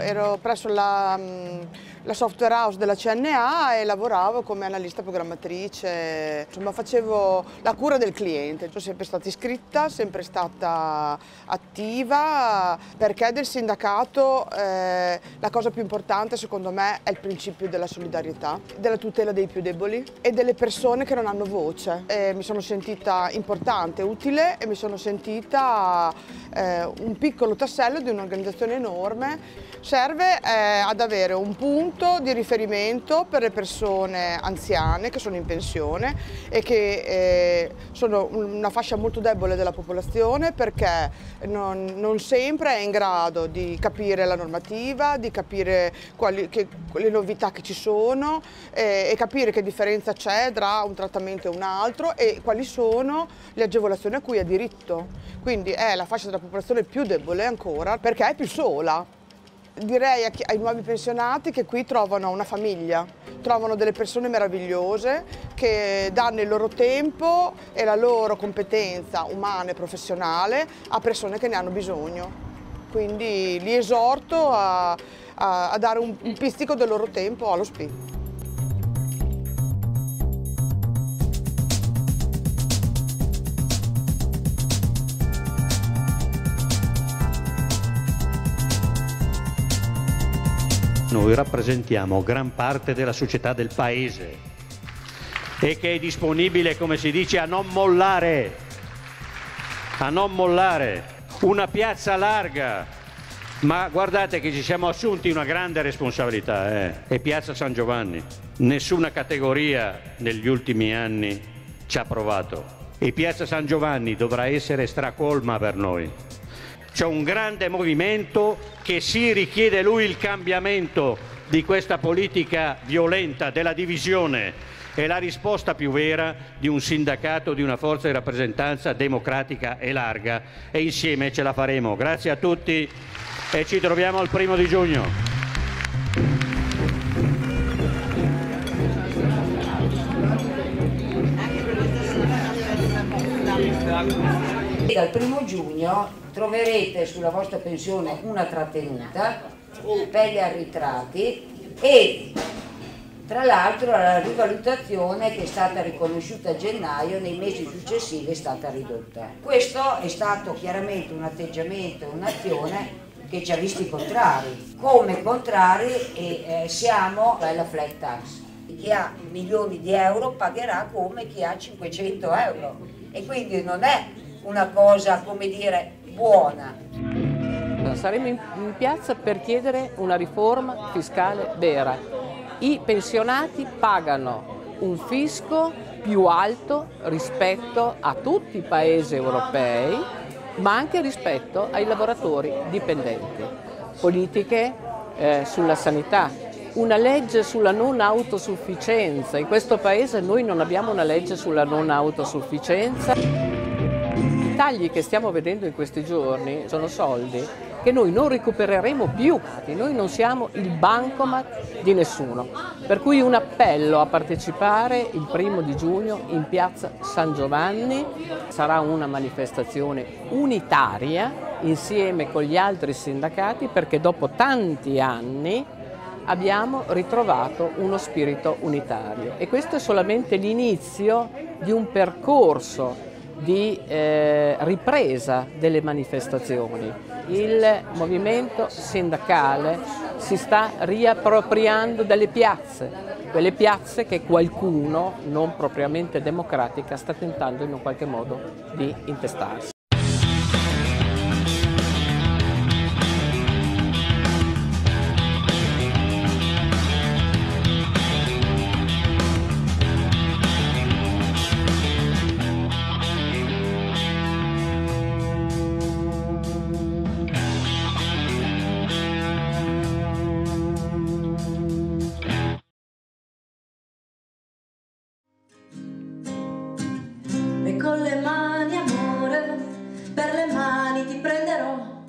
ero presso la software house della CNA e lavoravo come analista programmatrice, insomma facevo la cura del cliente. Sono sempre stata iscritta, sempre stata attiva, perché del sindacato la cosa più importante secondo me è il principio della solidarietà, della tutela dei più deboli e delle persone che non hanno voce. Mi sono sentita importante, utile e mi sono sentita un piccolo tassello di un'organizzazione enorme. Serve ad avere un punto di riferimento per le persone anziane che sono in pensione e che sono una fascia molto debole della popolazione, perché non sempre è in grado di capire la normativa, di capire le novità che ci sono e capire che differenza c'è tra un trattamento e un altro e quali sono le agevolazioni a cui ha diritto. Quindi è la fascia della popolazione più debole ancora, perché è più sola. Direi ai nuovi pensionati che qui trovano una famiglia, trovano delle persone meravigliose che danno il loro tempo e la loro competenza umana e professionale a persone che ne hanno bisogno. Quindi li esorto a dare un pizzico del loro tempo allo SPI. Noi rappresentiamo gran parte della società del paese e che è disponibile, come si dice, a non mollare, una piazza larga. Ma guardate che ci siamo assunti una grande responsabilità, è Piazza San Giovanni. Nessuna categoria negli ultimi anni ci ha provato e Piazza San Giovanni dovrà essere stracolma per noi. C'è un grande movimento che si richiede lui il cambiamento di questa politica violenta della divisione e la risposta più vera di un sindacato, di una forza di rappresentanza democratica e larga, e insieme ce la faremo. Grazie a tutti e ci troviamo al 1° giugno. Dal 1° giugno troverete sulla vostra pensione una trattenuta per gli arretrati e tra l'altro la rivalutazione che è stata riconosciuta a gennaio nei mesi successivi è stata ridotta. Questo è stato chiaramente un atteggiamento, un'azione che ci ha visti contrari. Come contrari siamo alla flat tax. Chi ha milioni di euro pagherà come chi ha 500 euro e quindi non è una cosa, come dire, buona. Saremo in piazza per chiedere una riforma fiscale vera. I pensionati pagano un fisco più alto rispetto a tutti i paesi europei, ma anche rispetto ai lavoratori dipendenti. Politiche sulla sanità, una legge sulla non autosufficienza. In questo paese noi non abbiamo una legge sulla non autosufficienza. I tagli che stiamo vedendo in questi giorni sono soldi che noi non recupereremo più, noi non siamo il bancomat di nessuno. Per cui un appello a partecipare il 1° giugno in piazza San Giovanni. Sarà una manifestazione unitaria insieme con gli altri sindacati, perché dopo tanti anni abbiamo ritrovato uno spirito unitario e questo è solamente l'inizio di un percorso di ripresa delle manifestazioni. Il movimento sindacale si sta riappropriando delle piazze, quelle piazze che qualcuno, non propriamente democratica, sta tentando in un qualche modo di intestarsi. E con le mani, amore, per le mani ti prenderò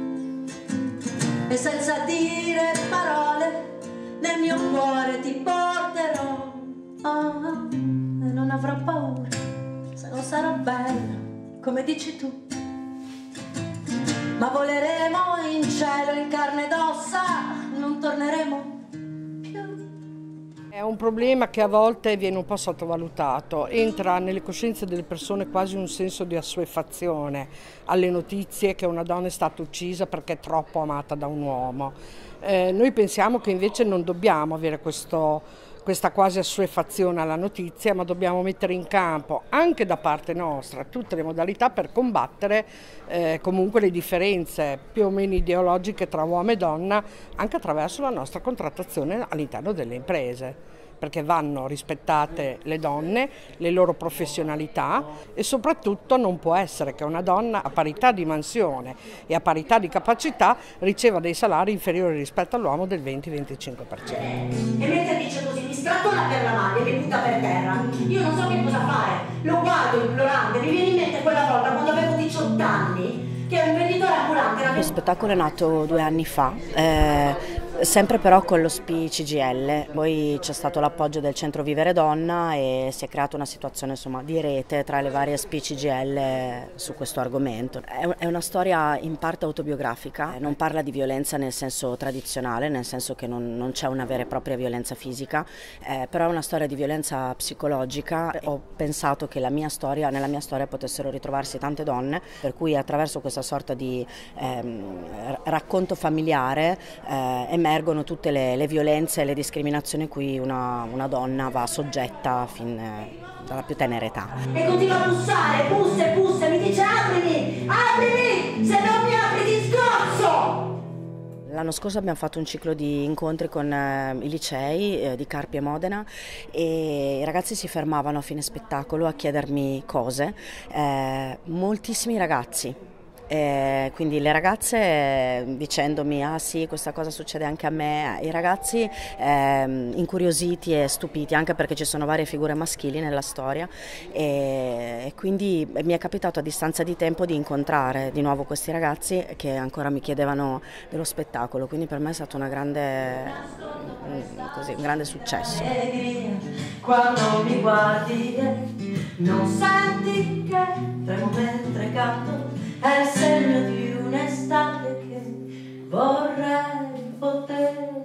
e senza dire parole nel mio cuore ti porterò. E non avrò paura se non sarò bella come dici tu, ma voleremo in cielo in carne ed ossa, non torneremo più. È un problema che a volte viene un po' sottovalutato, entra nelle coscienze delle persone quasi un senso di assuefazione alle notizie che una donna è stata uccisa perché è troppo amata da un uomo. Noi pensiamo che invece non dobbiamo avere questa quasi assuefazione alla notizia, ma dobbiamo mettere in campo anche da parte nostra tutte le modalità per combattere comunque le differenze più o meno ideologiche tra uomo e donna, anche attraverso la nostra contrattazione all'interno delle imprese, perché vanno rispettate le donne, le loro professionalità e soprattutto non può essere che una donna a parità di mansione e a parità di capacità riceva dei salari inferiori rispetto all'uomo del 20-25%. E mentre dice così, mi scattola per la mano e mi butta per terra. Io non so che cosa fare, lo guardo implorante, mi viene in mente quella volta quando avevo 18 anni, che un venditore ambulante era... Lo spettacolo è nato 2 anni fa, sempre però con lo SPI CGIL, poi c'è stato l'appoggio del Centro Vivere Donna e si è creata una situazione insomma, di rete tra le varie SPI CGIL su questo argomento. È una storia in parte autobiografica, non parla di violenza nel senso tradizionale, nel senso che non c'è una vera e propria violenza fisica, però è una storia di violenza psicologica. Ho pensato che nella mia storia potessero ritrovarsi tante donne, per cui attraverso questa sorta di racconto familiare emergono tutte le violenze e le discriminazioni a cui una donna va soggetta fin dalla più tenera età. E continua a bussare, bussa, mi dice aprimi, se non mi apri ti scozzo! L'anno scorso abbiamo fatto un ciclo di incontri con i licei di Carpi e Modena e i ragazzi si fermavano a fine spettacolo a chiedermi cose, moltissimi ragazzi. Quindi le ragazze dicendomi ah sì, questa cosa succede anche a me, i ragazzi incuriositi e stupiti anche perché ci sono varie figure maschili nella storia e quindi mi è capitato a distanza di tempo di incontrare di nuovo questi ragazzi che ancora mi chiedevano dello spettacolo, quindi per me è stato un grande successo. Quando mi guardi non senti che tremo mentre canto, è il segno di un'estate che vorrei poter